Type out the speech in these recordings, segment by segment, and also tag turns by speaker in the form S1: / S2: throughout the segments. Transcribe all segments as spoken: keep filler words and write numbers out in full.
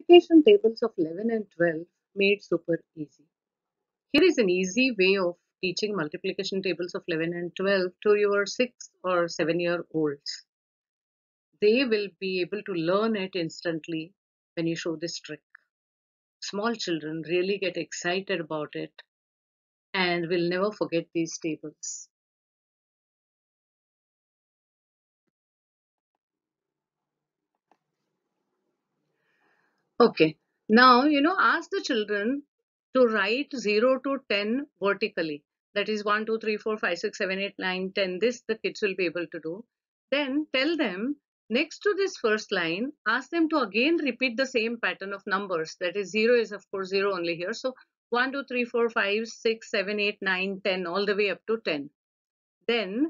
S1: Multiplication tables of eleven and twelve made super easy. Here is an easy way of teaching multiplication tables of eleven and twelve to your six or seven year olds. They will be able to learn it instantly when you show this trick. Small children really get excited about it and will never forget these tables. Okay, now you know, ask the children to write zero to ten vertically. That is one, two, three, four, five, six, seven, eight, nine, ten. This the kids will be able to do. Then tell them next to this first line, ask them to again repeat the same pattern of numbers. That is zero is of course zero only here. So one, two, three, four, five, six, seven, eight, nine, ten, all the way up to ten. Then,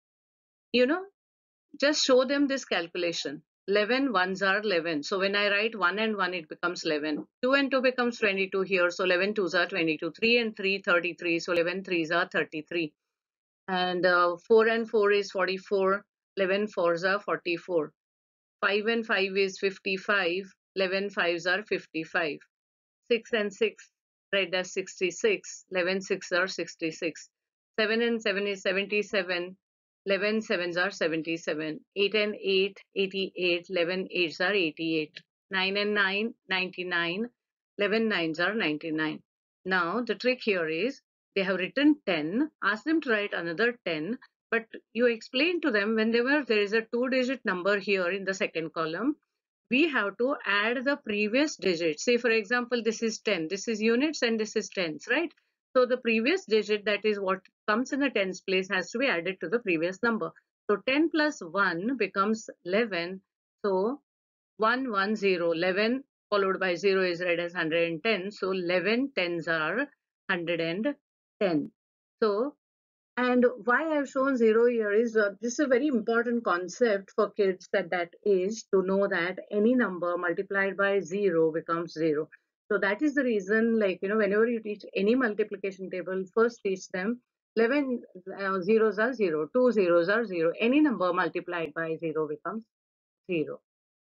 S1: you know, just show them this calculation. eleven ones are eleven. So when I write one and one, it becomes eleven. two and two becomes twenty-two here. So eleven twos are twenty-two. three and three, thirty-three. So eleven threes are thirty-three. And uh, four and four is forty-four. eleven fours are forty-four. five and five is fifty-five. eleven fives are fifty-five. six and six read as sixty-six. eleven six are sixty-six. seven and seven is seventy-seven. eleven sevens are seventy-seven. eight and eight, eighty-eight. eleven eights are eighty-eight. nine and nine, ninety-nine. eleven nines are ninety-nine. Now the trick here is they have written ten. Ask them to write another ten. But you explain to them whenever there is a two digit number here in the second column, we have to add the previous digit. Say for example, this is ten, this is units and this is tens, right? So the previous digit, that is what comes in the tens place, has to be added to the previous number. So ten plus one becomes eleven. So one one zero, eleven followed by zero is read as one hundred ten. So eleven tens are one hundred ten. So, and why I've shown zero here is uh, this is a very important concept for kids at that age to know that any number multiplied by zero becomes zero. So that is the reason, like, you know, whenever you teach any multiplication table, first teach them eleven uh, zeros are zero, two zeros are zero. Any number multiplied by zero becomes zero.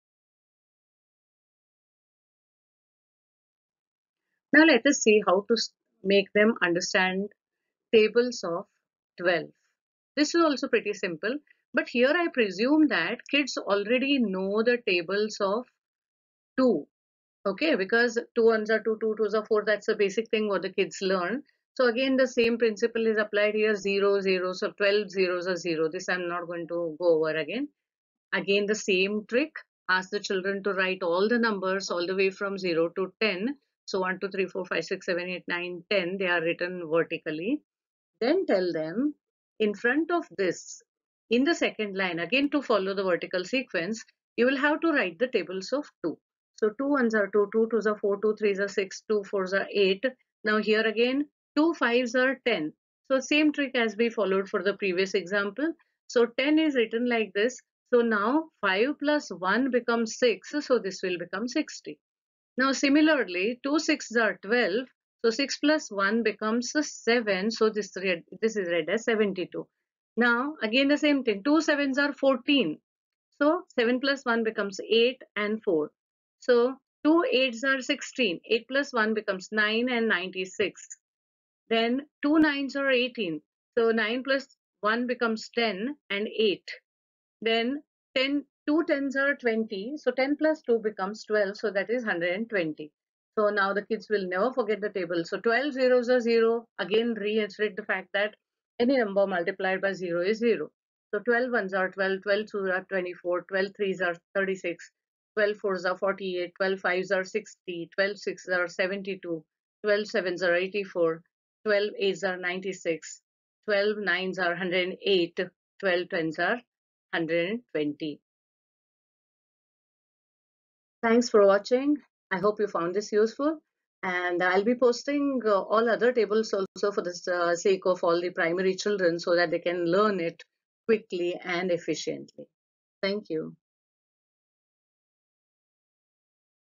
S1: Now let us see how to make them understand tables of twelve. This is also pretty simple, but here I presume that kids already know the tables of two. Okay, because two ones are two, two twos are four. That's the basic thing what the kids learn. So again, the same principle is applied here. Zero, zero. So twelve zeros are zero. This I'm not going to go over again. Again, the same trick. Ask the children to write all the numbers all the way from zero to ten. So one, two, three, four, five, six, seven, eight, nine, ten. They are written vertically. Then tell them in front of this, in the second line, again to follow the vertical sequence, you will have to write the tables of two. So two ones are two, two twos are four, two threes are six, two fours are eight. Now here again, two fives are ten. So same trick as we followed for the previous example. So ten is written like this. So now five plus one becomes six. So this will become sixty. Now similarly, two sixes are twelve. So six plus one becomes seven. So this, read, this is read as seventy-two. Now again the same thing. Two sevens are fourteen. So seven plus one becomes eight and four. So two eights are sixteen. eight plus one becomes nine and ninety-six. Then two nines are eighteen. So nine plus one becomes ten and eight. Then ten, two tens are twenty. So ten plus two becomes twelve. So that is one hundred twenty. So now the kids will never forget the table. So twelve zeros are zero. Again, reiterate the fact that any number multiplied by zero is zero. So twelve ones are twelve, twelve twos are twenty-four, twelve threes are thirty-six, twelve fours are forty-eight, twelve fives are sixty, twelve sixes are seventy-two, twelve sevens are eighty-four, twelve eights are ninety-six, twelve nines are one hundred eight, twelve tens are one hundred twenty. Thanks for watching. I hope you found this useful. And I'll be posting uh, all other tables also for the uh, sake of all the primary children so that they can learn it quickly and efficiently. Thank you.